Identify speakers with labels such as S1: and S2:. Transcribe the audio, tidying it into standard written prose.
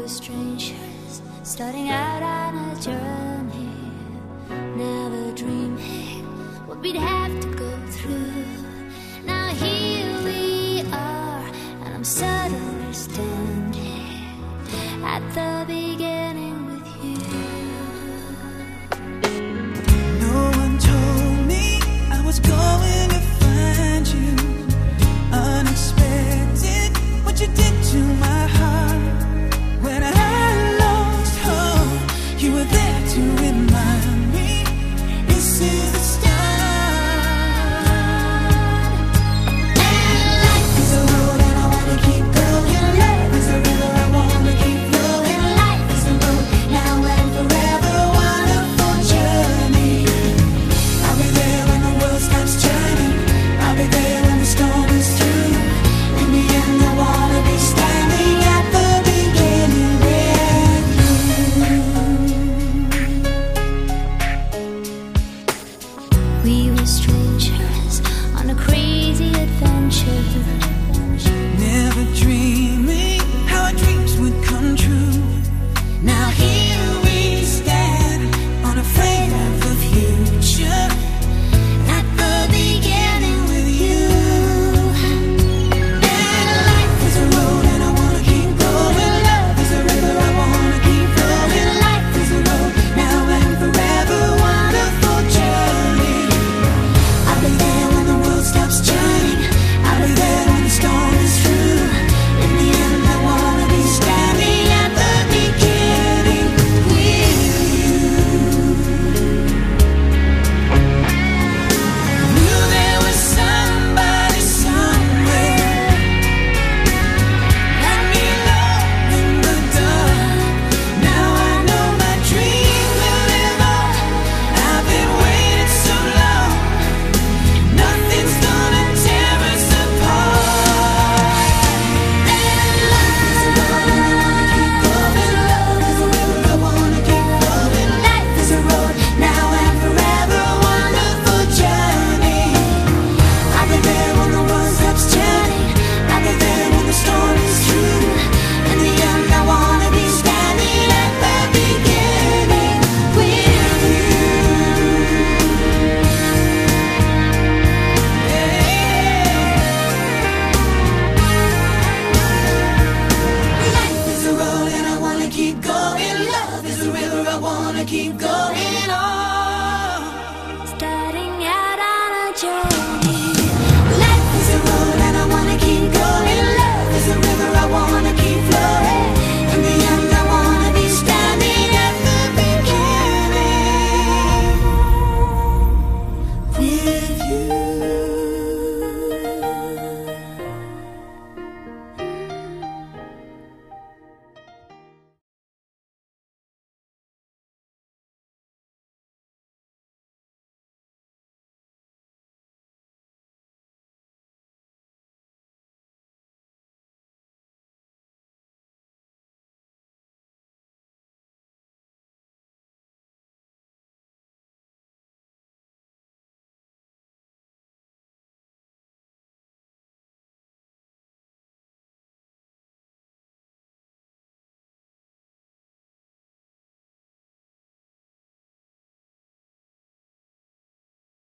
S1: were strangers, starting out on a journey, never dreaming what we'd have to go through. Now here we are, and I'm suddenly standing at the beginning with you.
S2: No one told me I was going to find you. Unexpected, what you did to my heart. When I lost hope, you were there to remind me this is the start. And life is a road and I wanna keep going. Love is a river, I wanna keep flowing. Life is a road, now and forever, wonderful journey. I'll be there when the world stops turning. I'll be there when the storm is through. In the end, I wanna be standing at the beginning with you.
S1: We were strangers on a crazy adventure,
S2: Never dreaming how our dreams would come true. Now here we stand, unafraid of the future, at the beginning with you. And life is a road and I wanna keep going. Love is a river, I wanna keep flowing. Life is a road, now and forever, wonderful journey. I'll be there when the world stops turning. I'll be there when the storm is through. In the end, I wanna be standing at the beginning with you. Knew there was somebody somewhere. Let me know in the dark. Now I know my dream will live on. I've been waiting so long. Nothing's gonna tear us apart. And life is a road and I wanna keep going. Love is a river, I wanna keep flowing. Life is a road, now and forever, wonderful journey. I'll be there when the world stops turning. I'll be there when the storm is through. In the end, I wanna be standing at the beginning with you. Life is a road and I wanna keep going. Love is a river, I wanna keep going on.